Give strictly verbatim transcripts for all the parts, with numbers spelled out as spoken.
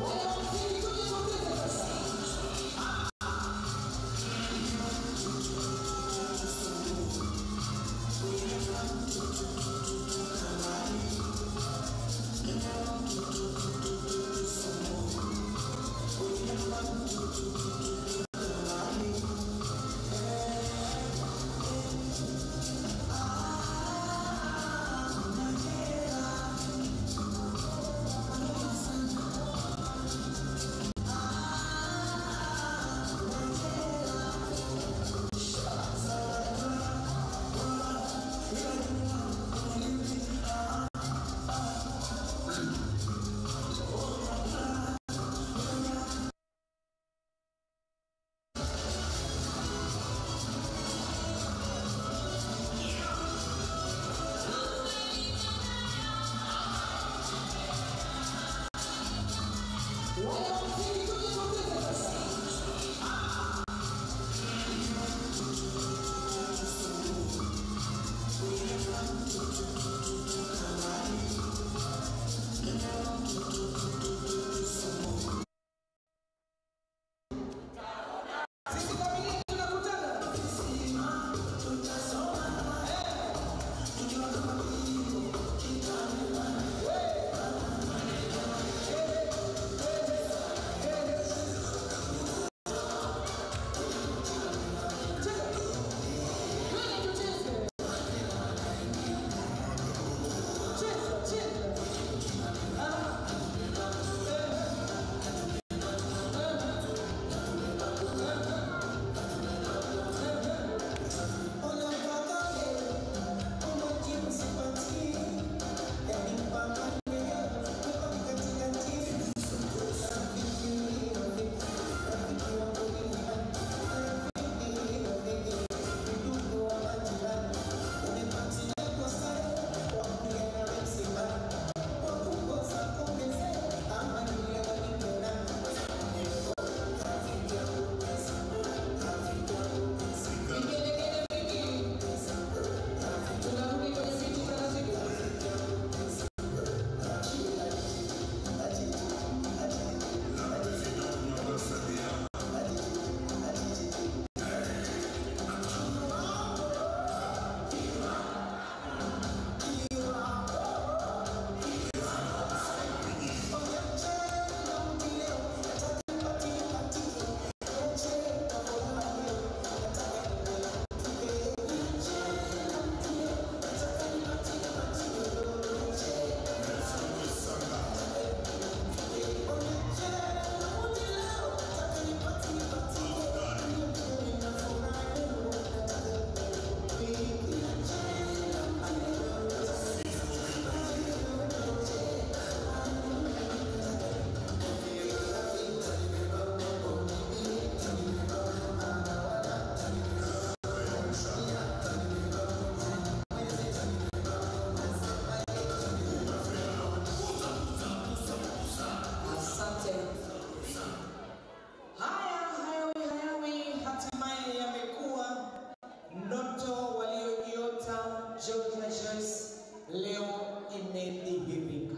leo imedhihirika,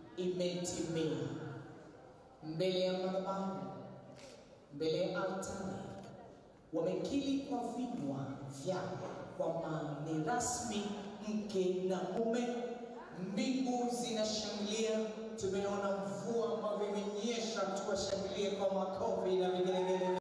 imetimia mbele ya madhabahu, mbele ya altari. Wamekili kwa vinywa vyao kwamba ni rasmi mke na mume. Mbingu zinashangilia, tumeona mvua ambavyo imenyesha, tuwashangilie kwa makofi na vigelegele.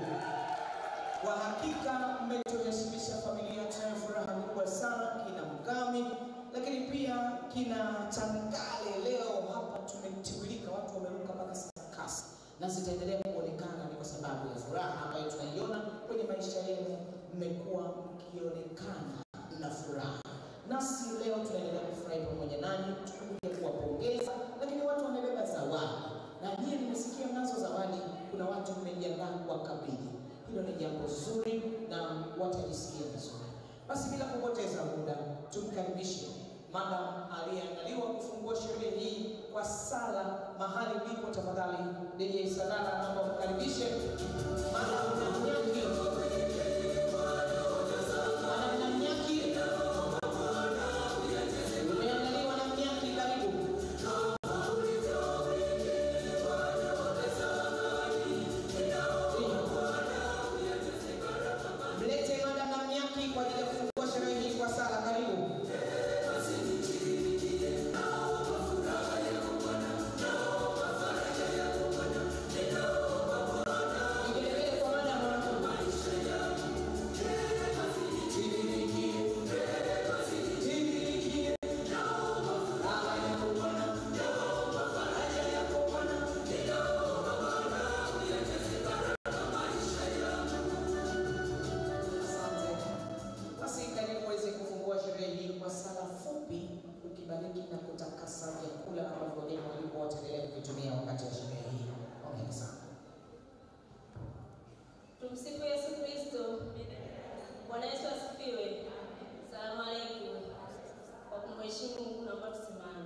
Kwa hakika mmetuheshimisha familia, tuna furaha kubwa sana. Kina Mkami lakini pia kina Tangale, leo hapa tumetibulika, watu wameruka mpaka sakasi, na zitaendelea kuonekana ni kwa sababu ya furaha ambayo tunaiona kwenye maisha yenu. Mmekuwa mkionekana na furaha, nasi leo tunaendelea kufurahi pamoja nanyi, tukuja kuwapongeza. Lakini watu wamebeba zawadi, na nyinyi nimesikia mnazo zawadi, kuna watu mmejiandaa kuwakabidhi. Hilo ni jambo zuri na watajisikia vizuri. Basi bila kupoteza muda, tumkaribishe mama aliyeandaliwa kufungua sherehe hii kwa sala. Mahali ulipo tafadhali D J Salala, naomba kukaribishe mama Mnyaki. Mama Mnyaki, umeandaliwa na Mnyaki, karibu. vyakula ambavyo wageni walikuwa wataendelea kuvitumia wakati wa sherehe hii. Hongera sana. Tumsifu Yesu Kristo. Bwana Yesu asifiwe. Salamu alaykum. Kwa kumheshimu Mungu naomba tusimame.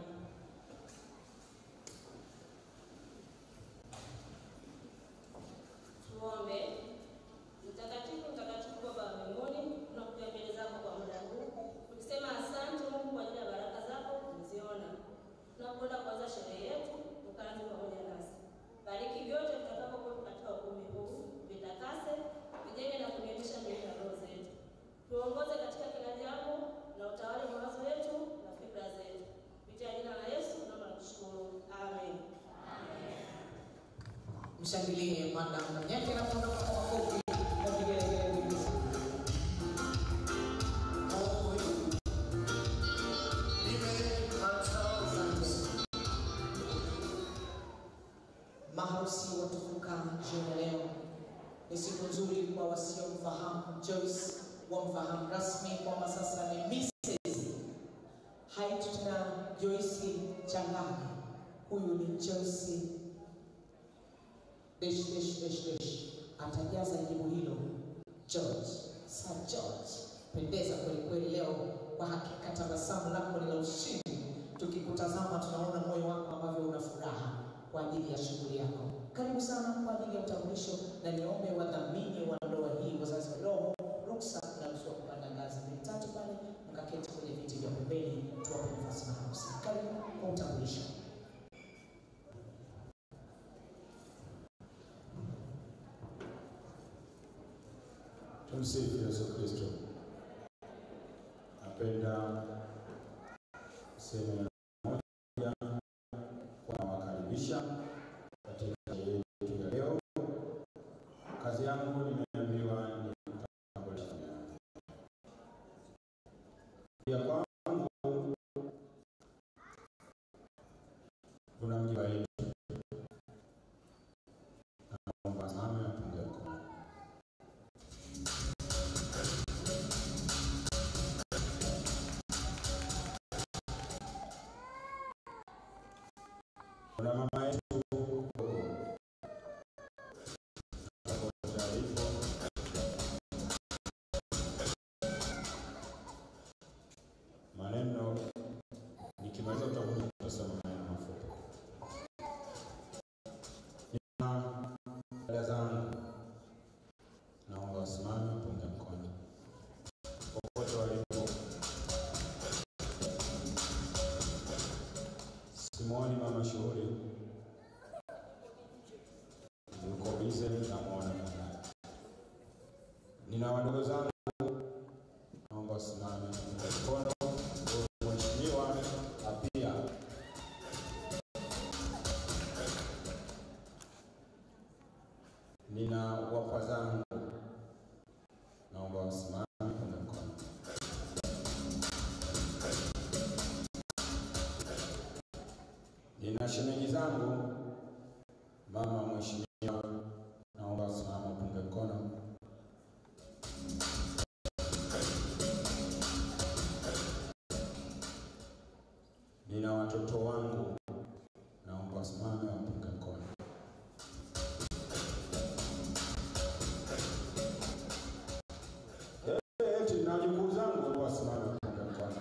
Tuombe. Mtakatifu, mtakatifu Baba wa mbinguni, tunakuja mbele zako kwa muda huu. Tukisema asante Mungu kwa ajili ya baraka zako tumeziona. Tunapoenda kuanza sherehe yetu, ukaanze pamoja nasi. Bariki vyote tutakapokuwa katika ukumbi huu, vitakase, vijenge na kunionyesha mbele ya roho zetu. Tuongoze katika kila jambo na utawale mawazo yetu na fikra zetu. Kupitia jina la Yesu naomba kushukuru. Amen. Amen. Mshangilie Madam Mnyake na kuondoka kwa makofi na vigelegele vingi. Maharusi watukuka jioni leo. Ni siku nzuri kwa wasiomfahamu Joyce, wamfahamu rasmi kwamba sasa ni Missus Haitu tena Joyce Changani. Huyu ni Joyce Dash dash dash dash. Atajaza jibu hilo George, Sir George. Pendeza kweli kweli leo, kwa hakika tabasamu lako ni la ushindi. Tukikutazama tunaona moyo wako ambavyo una furaha kwa ajili ya shughuli yako. Karibu sana kwa ajili ya utambulisho, na niombe wadhamini wa ndoa hii, wazazi wa roho, ruksa na ruhusa kupanda ngazi mbili tatu pale, mkaketi kwenye viti vya pembeni, tuwape nafasi maharusi. Karibu kwa utambulisho. Tumsifu Yesu Kristo. Napenda sema moja kwa wakaribisha katika yetu ya leo. Kazi yangu nimeambiwa ni kutambulisha. Ya kwangu kuna mji wa yetu. Naomba sana apunge mkono. Kuna mama yetu maneno nikimaliza utakuja kusema maneno mafupi. Na dada zangu naomba wasimame punga mkono popote walipo. Simoni mama shughuli yuko bize, namuona mwana. Nina wadogo zangu naomba wasimame mkono. Mheshimiwa Apia, nina wapa zangu naomba wasimame mkono. Nina shemeji zangu mama mheshimiwa naomba wasimame punge mkono. Nina watoto wangu naomba wasimame wapunge mkono. Eh, eti na ndugu zangu wasimame wapunge mkono.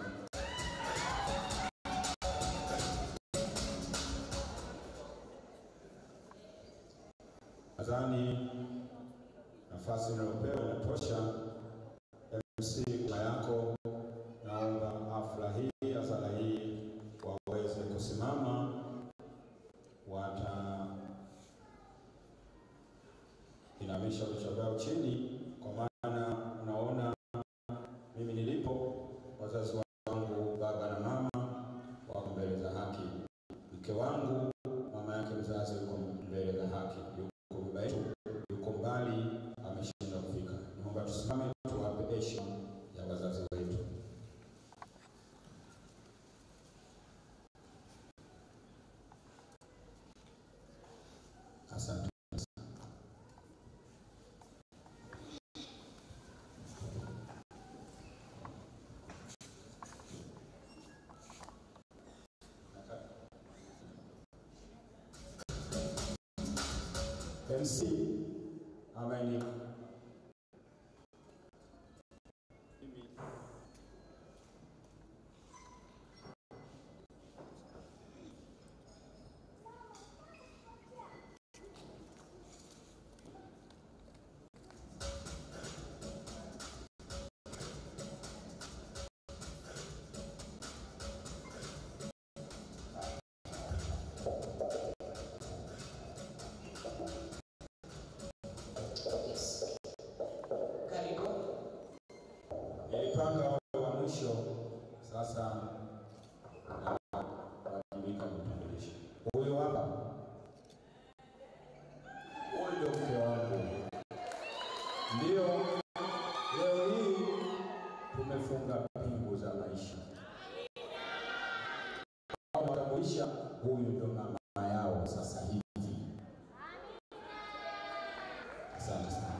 Nadhani nafasi unayopewa inatosha. M C kwa yako, naomba hafla hii, hafla hii waweze kusimama. Wata inamisha vichwa vyao chini, kwa maana unaona mimi nilipo, wazazi wangu baba na mama wako mbele za haki. Mke wangu mama yake mzazi yuko mbele za haki. Yuko baba yetu yuko mbali, ameshinda kufika. Naomba tusimame tuwape heshima ya wazazi wetu. Asante. M C Amen. Nilipanga wa mwisho sasa wajibika kutambulisha. Huyo hapa. Huyo ndio mke wangu. Ndio leo hii tumefunga pingu za maisha. Watambulisha huyu ndio mama yao sasa hivi. Asante sana.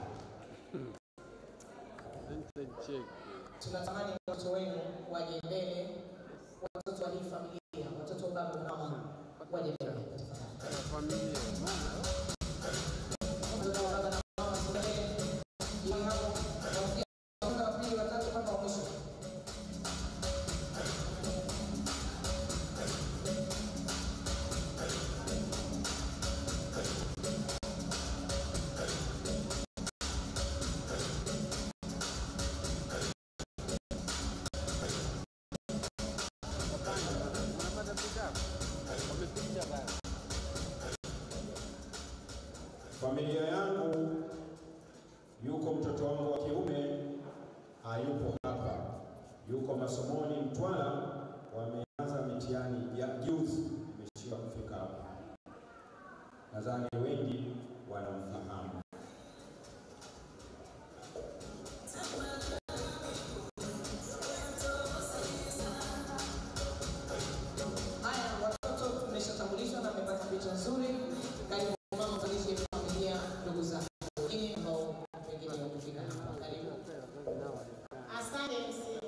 Tunatamani watoto wenu waje mbele, watoto wa hii familia, watoto wa baba na mama waje mbele tafadhali. Familia. Watoto wa baba na mama mbele. Ili hapo na wa pili watatu mpaka wa mwisho. Familia yangu, yuko mtoto wangu wa kiume hayupo hapa, yuko masomoni Mtwara, wameanza mitihani ya juzi, imeshika kufika hapa. Nadhani wengi wanamfahamu. Haya, watoto tumeshatambulishwa na mmepata picha nzuri. Karibu mama mzalishe familia ndugu zangu. Wengine ambao wengine wamefika hapa. Karibu. Asante mzee.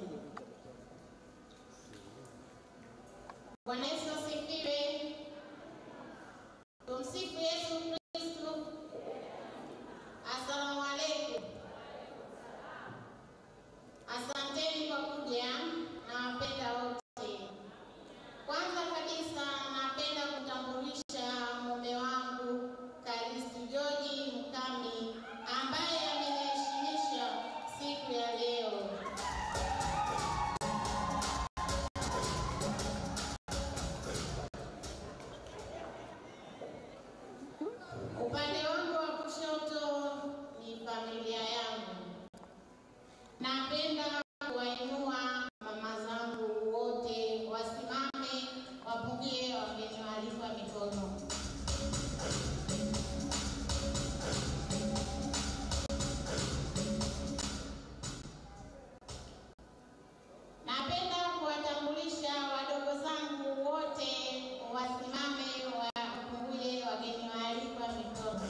Bwana Yesu asifiwe. Tumsifu Yesu Kristo. Asalamu alaykum. Asanteni kwa kuja, nawapenda wote. Kwanza kabisa napenda kutambulisha mume wangu Karisti George Mkami ambaye ameniheshimisha siku ya leo. Upande wangu wa kushoto ni familia yangu. Napenda kuwainua mama zangu wote wasimame wapungie wageni waalikwa mikono. Napenda kuwatambulisha wadogo zangu wote wasimame wapungie wageni waalikwa mikono.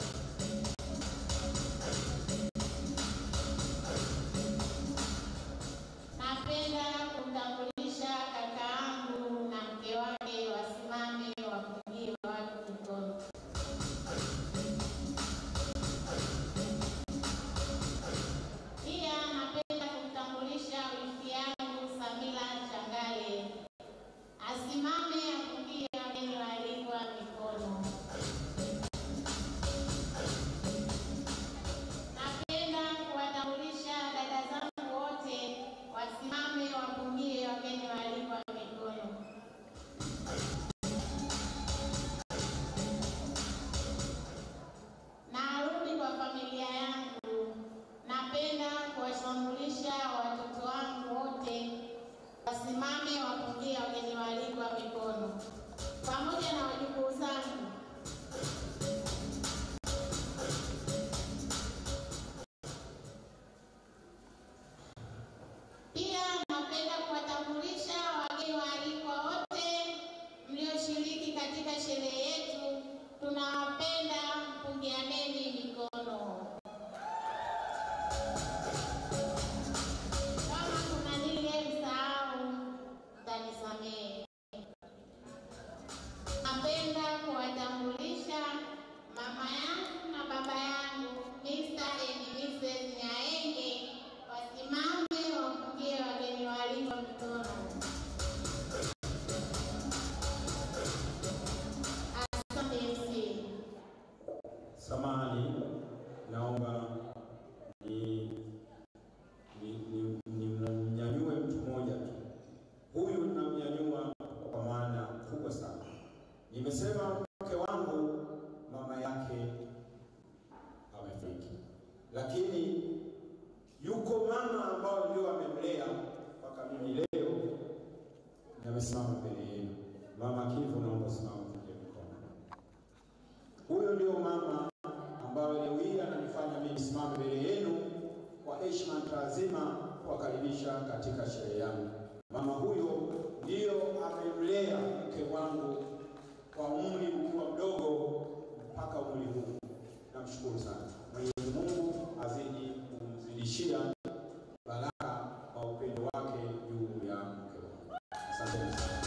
Napenda kumtambulisha kakaangu na mke wake wasimame wapungie watu mikono. Pia napenda kumtambulisha wifi yangu Samila Changale asimame apungie wageni waalikwa mikono. Napenda kuwatambulisha dada zangu wote wasimame wapungie wageni waalikwa mikono. Narudi kwa familia yangu. Napenda kuwatambulisha watoto wangu wote wasimame wapungie wageni waalikwa mikono, pamoja na wajukuu zangu. Pia napenda kuwatambulisha wageni waalikwa wote mlioshiriki katika sherehe yetu. Tunawapenda, mpungianeni mikono. Kama kuna niliyemsahau, mtanisamehe. Napenda kuwatambulisha mama yangu na baba nisimame mbele yenu. Mama Kivu, naomba simama mpungie mkono. Huyo ndio mama ambaye leo hii ananifanya mimi nisimame mbele yenu kwa heshima na taazima kuwakaribisha katika sherehe yangu. Mama huyo ndio amemlea mke wangu kwa umri ukiwa mdogo mpaka umri huu. Namshukuru sana. Mwenyezi Mungu azidi kumzidishia baraka kwa upendo wake juu ya mke wangu. Asante sana.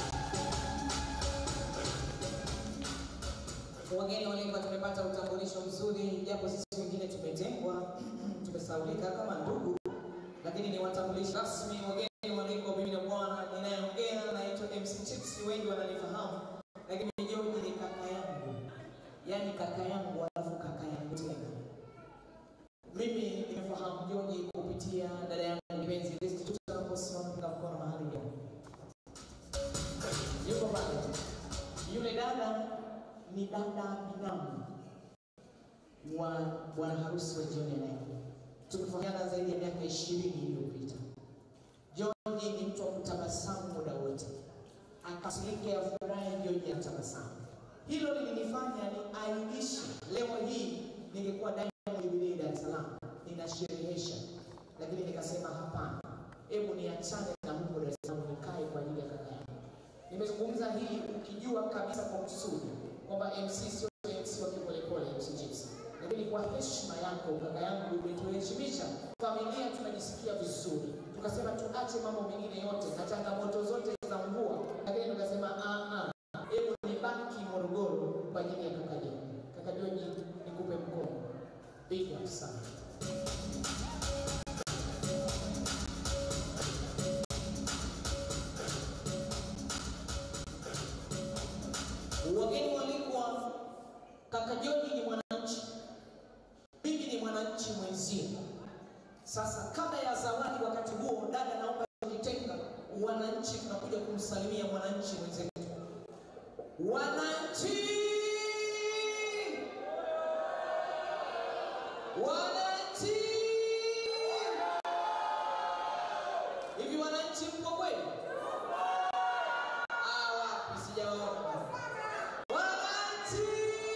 Wageni walikuwa tumepata utambulisho mzuri, japo sisi wengine tumetengwa, tumesaulika kama ndugu, lakini ni watambulisho rasmi. Wageni walikuwa, mimi na bwana ninayeongea naitwa M C Chips, wengi wananifahamu, lakini George ni kaka yangu. Yaani kaka yangu alafu kaka yangu tena. Mimi nimefahamu George kupitia dada yangu mpenzi Listi, tutakaposimama kwa mkono mahali hapo. Yuko pale. Yule dada ni dada binamu wa bwana harusi wa jioni leo. Tumefahamiana zaidi ya miaka ishirini iliyopita. George ni mtu wa kutabasamu muda wote. Akasirike ya furaha George anatabasamu. Hilo lilinifanya ni aidishi leo hii ningekuwa Diamond Jubilee Dar es Salaam ninasherehesha, lakini nikasema hapana, hebu niachane na Mungu Dar es Salaam nikae kwa ajili ya kaka yangu. Nimezungumza hii ukijua kabisa kwa kusudi kwamba M C sio M C wa kipolepole, M C Chips, lakini kwa heshima yako kaka yangu umetuheshimisha, familia tunajisikia vizuri, tukasema tuache mambo mengine yote na changamoto zote za mvua, lakini tukasema ah ah, hebu nibaki Morogoro kwa ajili ya kaka yangu. Kaka George, nikupe mkono. Big up sana. Wageni walikuwa, kaka George ni mwananchi, mimi ni mwananchi mwenzie. Sasa kabla ya zawadi, wakati huo dada naomba nitenga wananchi, tunakuja kumsalimia mwananchi mwenzetu. Wananchi! Wananchi! Hivi wananchi mko kweli? Ah, wapi sijaona. Wananchi!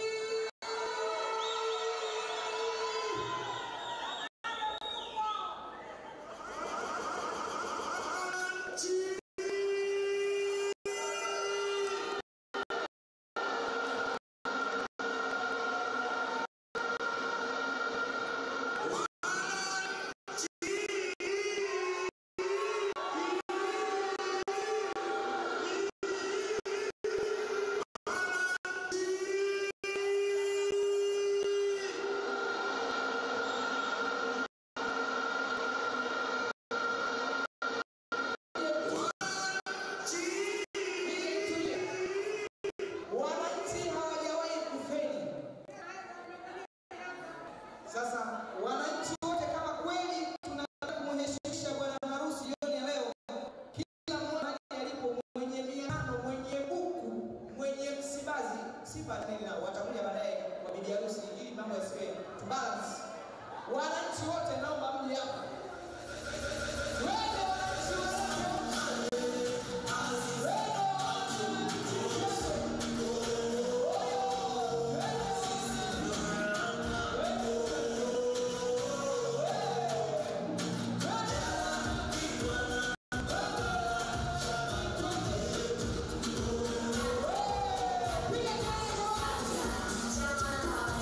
Sasa wananchi wote, kama kweli tunataka kumheshimisha bwana harusi jioni ya leo, kila mmoja alipo, mwenye miano, mwenye buku, mwenye msibazi, sifa tena watakuja baadaye kwa bibi harusi ili mambo yasiwe to balance. Wananchi wote naomba mje hapa. Wewe wananchi wote.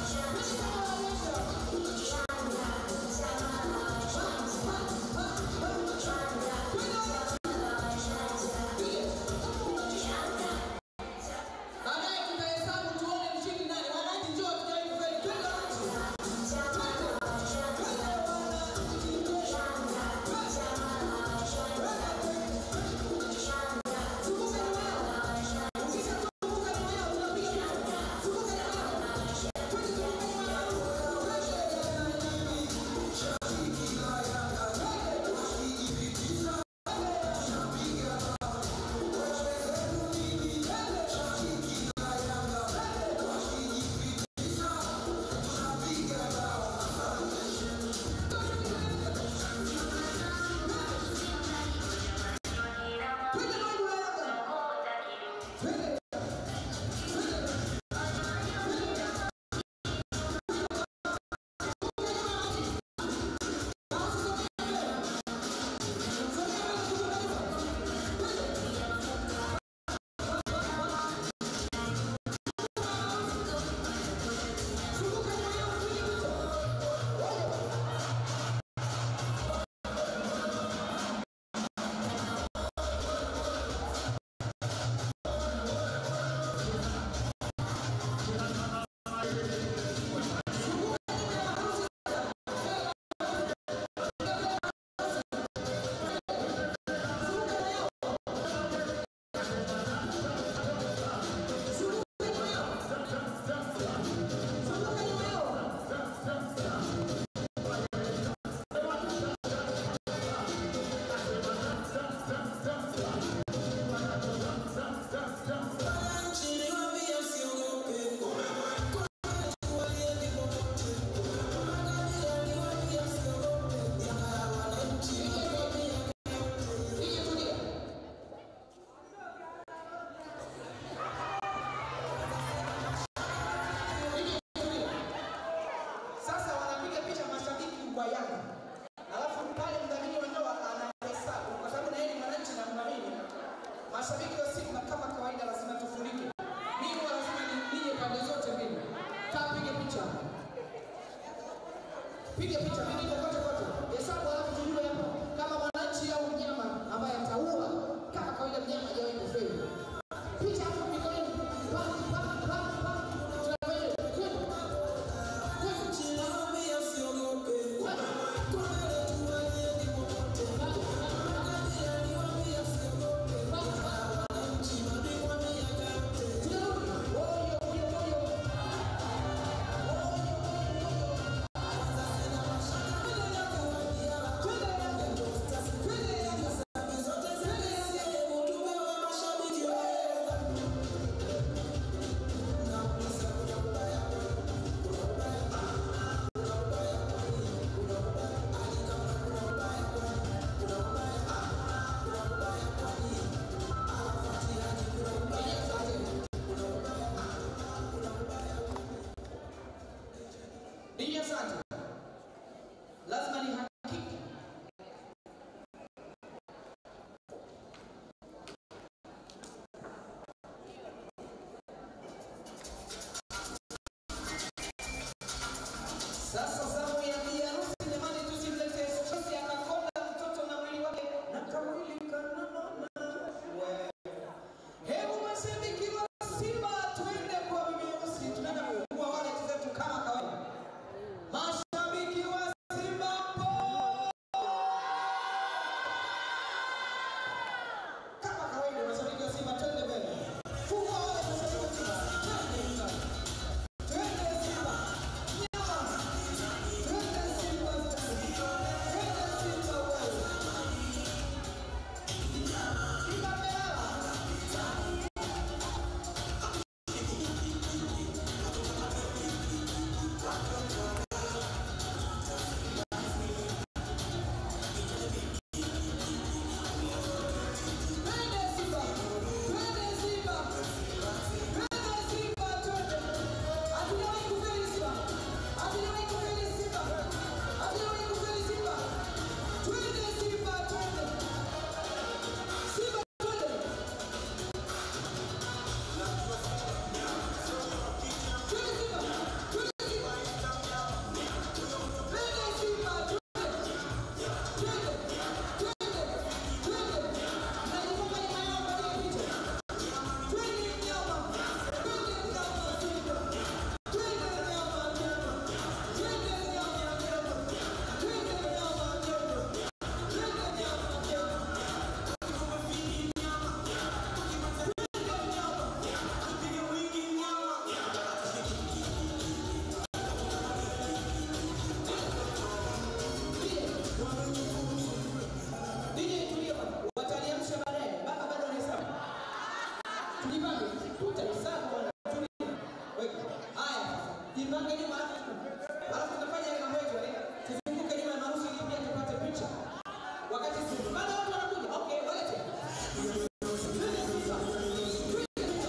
One, one, one. Wakati bado watu wanakuja, okay, walete.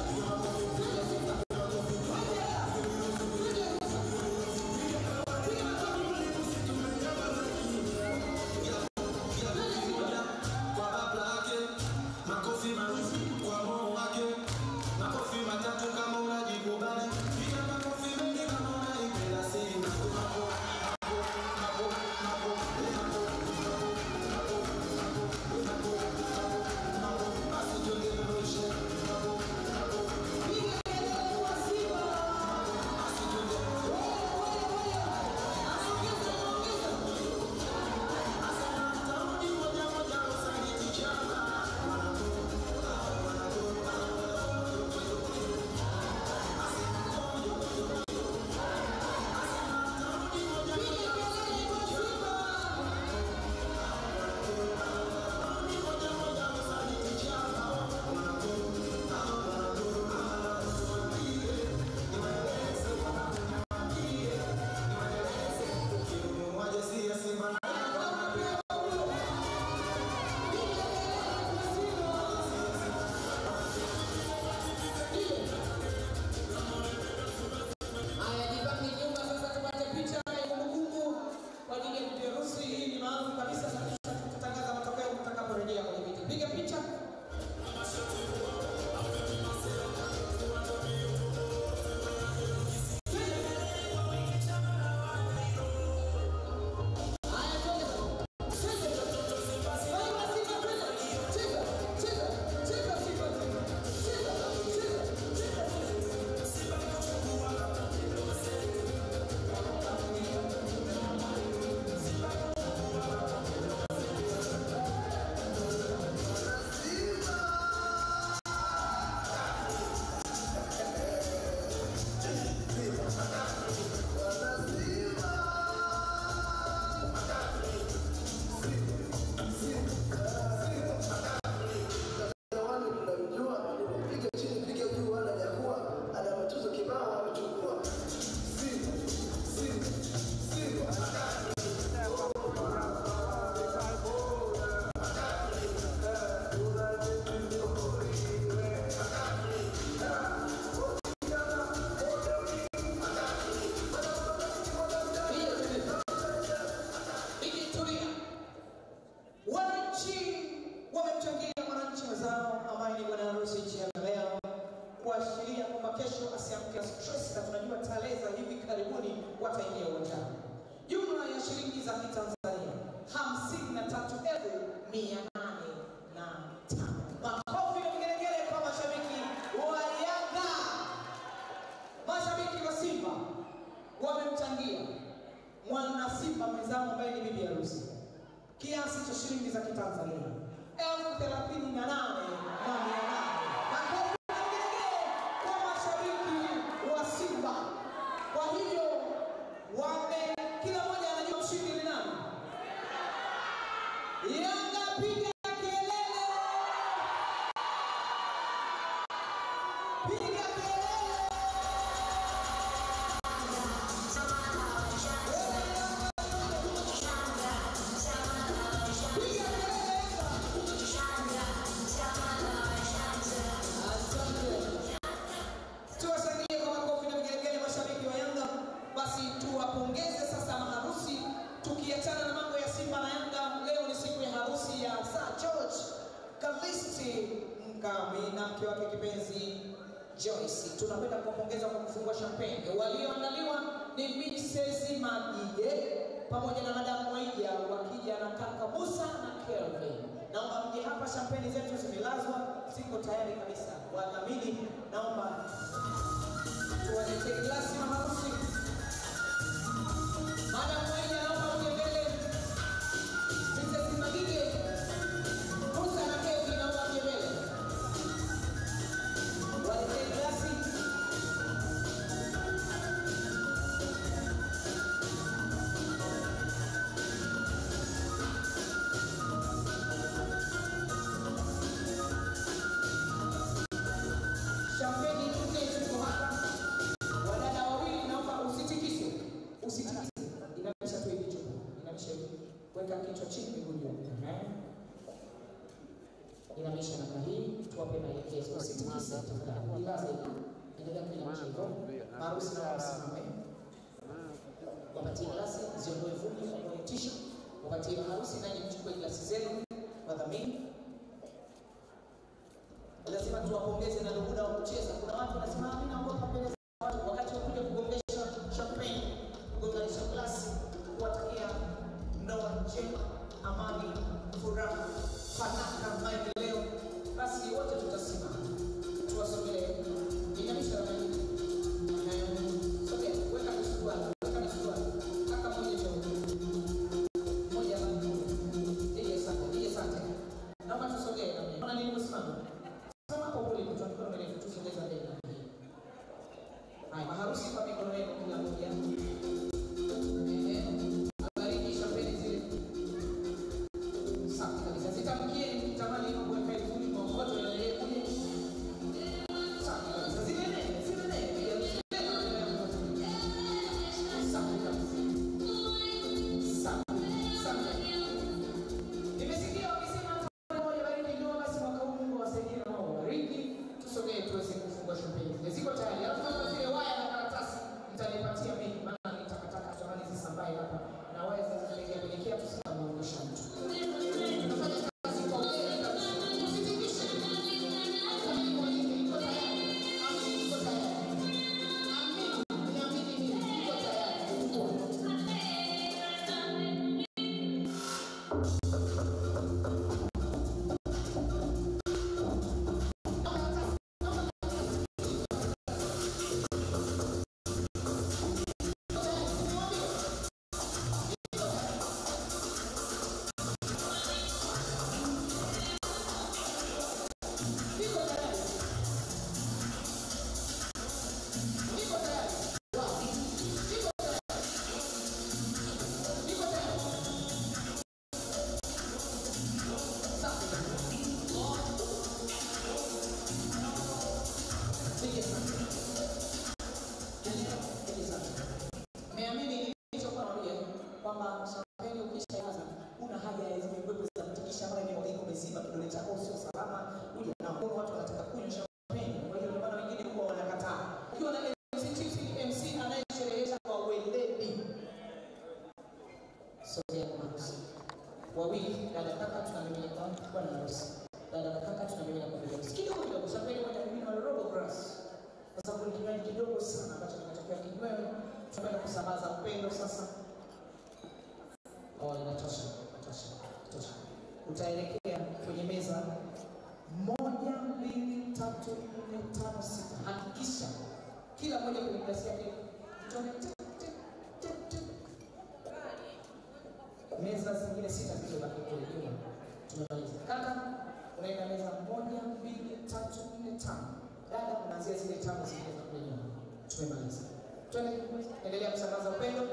kuashiria kwamba kesho asiamke stress, na tunajua tarehe za hivi karibuni wataingia uwanjani. Jumla ya shilingi za Kitanzania hamsini na tatu elfu mia nane na tano. Makofi na vigelegele kwa mashabiki wa Yanga. Mashabiki wa Simba wamemchangia mwana Simba mwenzao ambaye ni bibi harusi kiasi cha shilingi za Kitanzania elfu thelathini na nane na mia nane. Makofi na vigelegele kwa mashabiki wa Simba. Kwa hivyo wame kila mmoja anajua mshindi ni nani. Yanga piga kelele. Piga kelele. Tuwasangie kwa makofi na vigelegele mashabiki wa Yanga. Basi tuwapongeze sasa maharusi, tukiachana na mambo ya Simba na Yanga. Leo ni siku ya harusi ya Sir George Kalisti Mkami na mke wake kipenzi Joyce. Tunapenda kuwapongeza kwa kufungua champagne. Walioandaliwa ni Misses Magige pamoja na Madam Mwaija, wakija na kaka Musa na Kelvin. Naomba mje hapa, champagne zetu zimelazwa, ziko tayari kabisa. Wadhamini, naomba tuwaletee glasi na harusi. Madam Mwaija, naomba uje mbele. Misses Magige, Musa na Kelvin, naomba uje mbele. Waletee glasi. Champagne nne ziko hapa. Wadada wawili, naomba usitikise. Usitikise. Inamisha tu hivi chupa. Inamisha hivi. Weka kichwa chini, miguu juu. Amen. Inamisha namna hii, tuwape maelekezo. Usitikise tafadhali. Ilaze hivi. Endelea kuinamisha hivyo. Maharusi na wasimame. Wapatie glasi, ziondoe vumbi, waondoe tisha. Wapatie maharusi, nanyi mchukue glasi zenu. Wadhamini, lazima tuwapongeze na ndugu na kucheza. Kuna watu wanasema mimi naogopa mbele za watu, wakati wa kuja kugongesha champagne, kugongesha glasi, kuwatakia ndoa njema, amani, furaha, fanaka, maendeleo. Basi wote tutasimama, tuwasogelee. Inamisha na maji. Sogea, weka msuguano, weka msuguano. Kaka mmoja chao. Mmoja bado. Ndiye asante, ndiye asante. Naomba tusogee na mimi. Naona nini msimamo? Kama hapo ulipo tunataka nne, tano, sita. Hakikisha kila mmoja kwenye glasi yake meza zingine sita zilizobaki kule nyuma. Tumemaliza. Kaka, unaenda meza moja, mbili, tatu, nne, tano. Dada, unaanzia zile tano zingine za kule nyuma. Tumemaliza. Twende, endelea kusambaza upendo.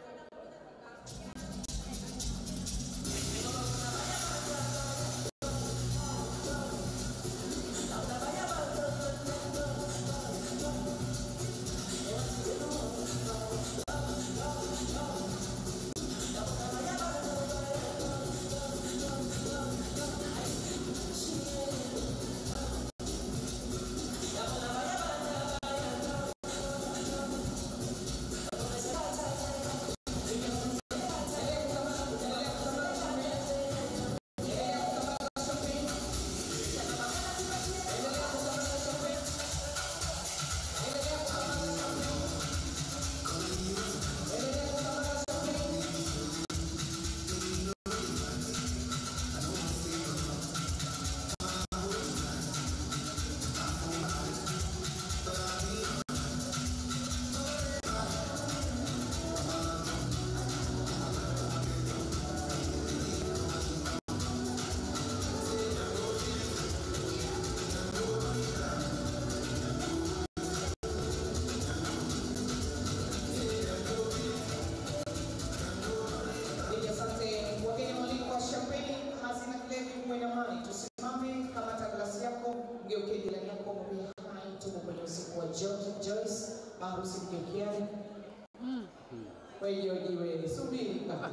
Harusi mgeukiani. Kwa hiyo jiwe subiri kaka.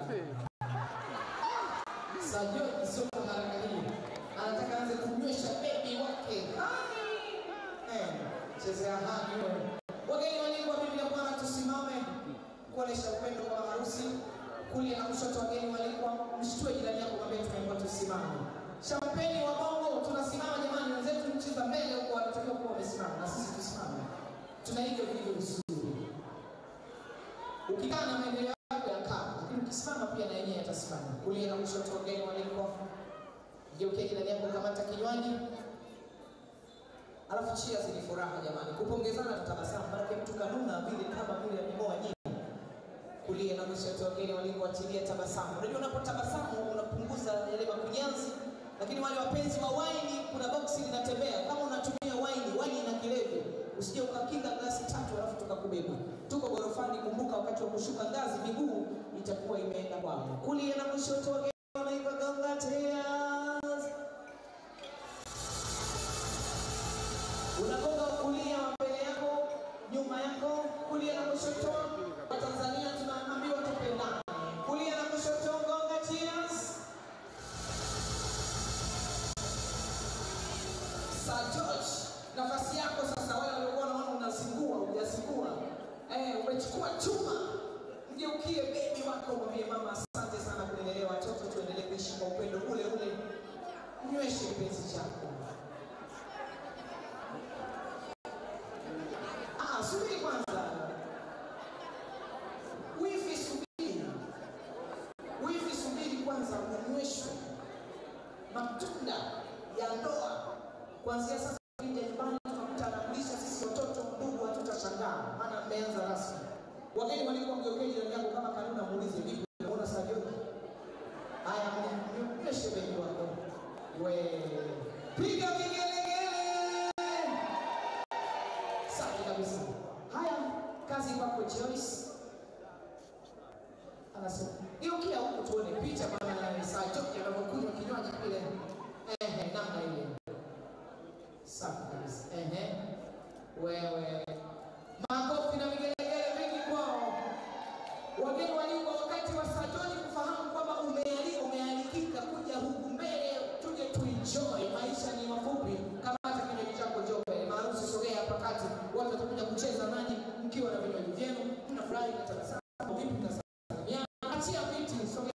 Sajio sio haraka hii. Anataka aanze kunywesha baby wake. Eh, chezea hadi wewe. Wageni walikuwa bibi na bwana, tusimame kuonesha upendo kwa harusi. Kulia na kushoto wageni walikuwa, mshtue jirani yako mwambie tunaomba tusimame. Champeni wa Bongo, tunasimama jamani, wenzetu nchi za mbele huko wanatakiwa kuwa wamesimama na sisi tusimame. Tunaiga video vizuri. Ukikaa na maendeleo yako ya kaa, lakini ukisimama pia na yenyewe yatasimama. Kulia na kushoto wageni walikuwa. Geukia jirani yako, kamata kinywaji. Alafu cheers ni furaha jamani. Kupongezana na tabasamu, maana mtu kanuna vile kama vile amemoa nyingi. Kulia na kushoto wageni walikuwa, achilia tabasamu. Unajua unapotabasamu unapunguza yale makunyanzi, lakini wale wapenzi wa wine kuna boksi linatembea. Kama unatumia wine, wine ina kilevi. Usije ukakinga glasi tatu alafu tukakubeba. Tuko gorofani, kumbuka wakati wa kushuka ngazi miguu itakuwa imeenda kwao. Kulia na kushoto wageni wanaiva gonga tears. Unagonga kulia mbele yako, nyuma yako, kulia na kushoto. Wa Tanzania tunaambiwa tupendane. Kulia na kushoto gonga tears. Sir George, nafasi yako sasa. Wale walikuwa wanaona unazingua, hujazingua. Eh, umechukua chuma. Mgeukie baby wako, mwambie mama asante sana kulelea watoto, tuendelee kuishi kwa upendo ule ule. Nyweshe penzi chako. Ah, subiri kwanza. Wifi subiri. Wifi subiri kwanza, unyweshwe matunda ya ndoa. Kuanzia sasa nje nyumbani tunakutambulisha sisi watoto ndugu, hatutashangaa maana mmeanza rasmi. Wageni walikuwa mgeukeni jirani yako kama kanuni, muulize vipi unaona Sadio? Haya, mnyeshe bebi wako. We piga vigelegele. Safi kabisa. Haya, kazi kwako Joyce. Anasema, "Geukia huko tuone picha maana Sadio anapokunywa kinywaji kile." Eh eh, namna ile. Safi kabisa. Ehe. Wewe. Makofi na vigelegele vingi kwao. Wageni walikuwa wakati wa Sajoni kufahamu kwamba umealika, umealikika kuja huku mbele, tuje tuenjoy. Maisha ni mafupi. Kama hata kinywaji chako jobe, maarufu sogea hapa kati. Watu watakuja kucheza nanyi mkiwa na vinywaji vyenu, mnafurahi na tabasamu. Vipi mnasalimia? Achia viti, sogea.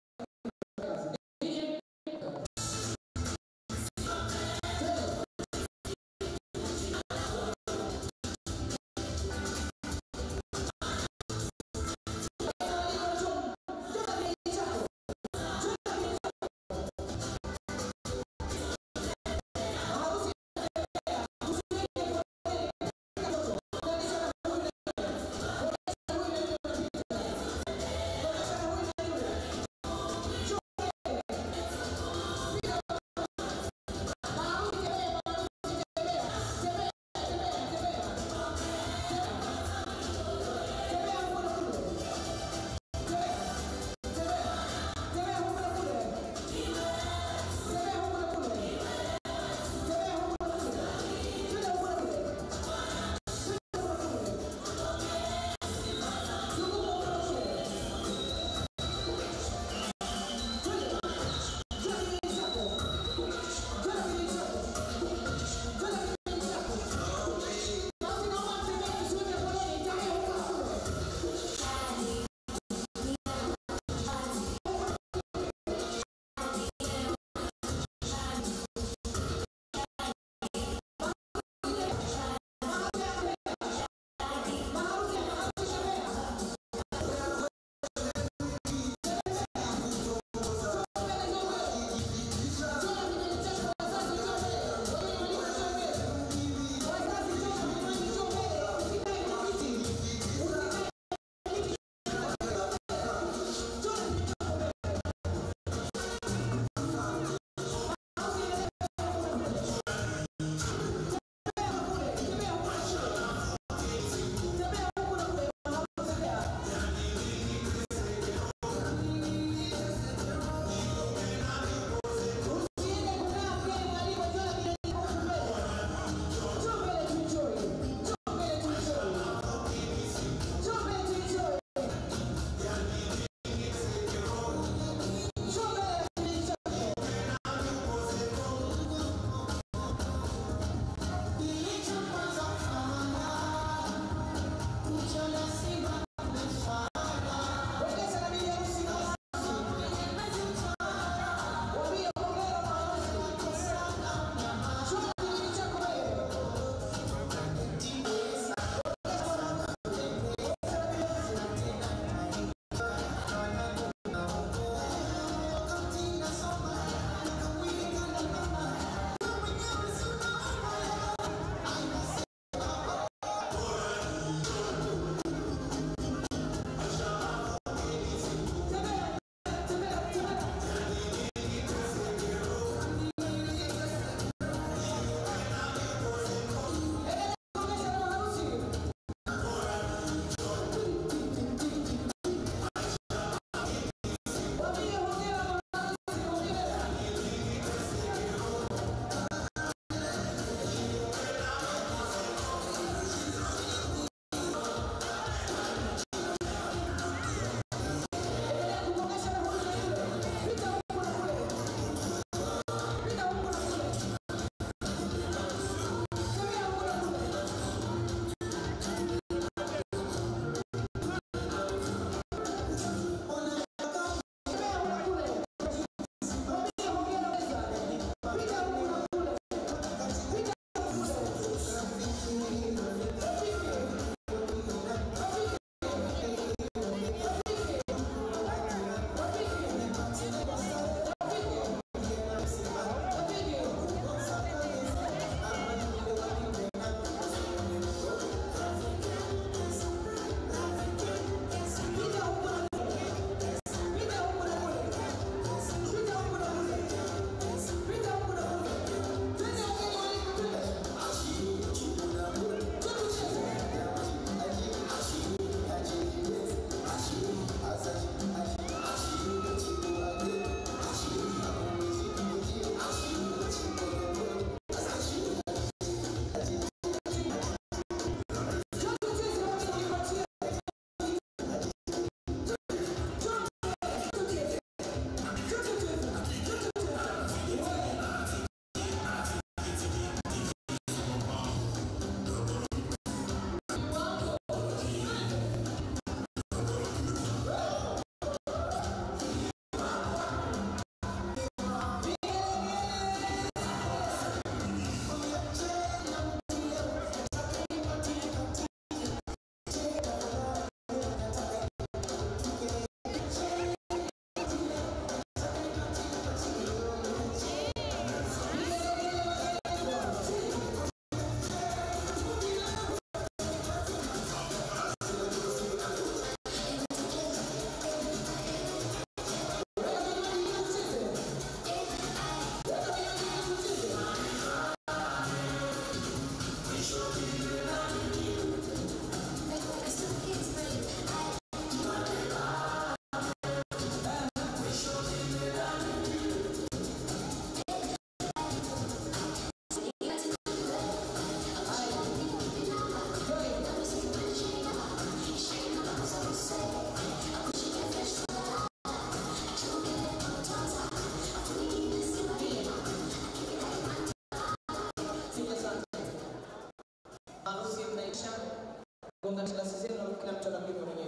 kisha gonga glasi zenu na kila mtu anakunywa mwenyewe.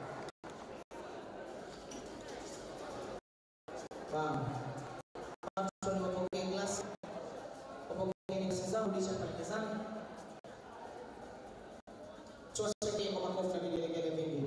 Bam. Watu wapokee glasi. Wapokee glasi zao kisha mezani. Tuwashangilie kwa makofi na vigelegele vingi.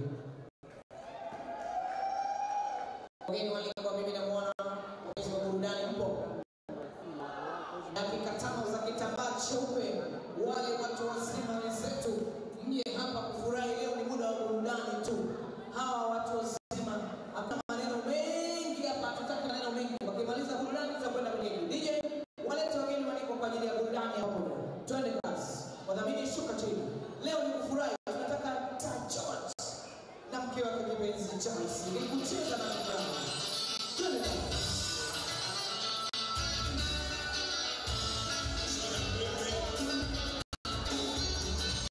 Wageni walikuwa mimi na mwana mwezi wa burudani mpo. Dakika tano za kitambaa cheupe, wale watu wazima wenzetu mje hapa kufurahi. Leo ni muda wa burudani tu. Hawa watu wazima hapana maneno mengi hapa, tutaki maneno mengi. Wakimaliza burudani tutakwenda kwenye D J. Walete wageni waliko kwa ajili ya burudani hapo. Twende kazi. Wadhamini shuka chini. Leo ni kufurahi. Tunataka George na mke wake kipenzi Joyce. Ni kucheza na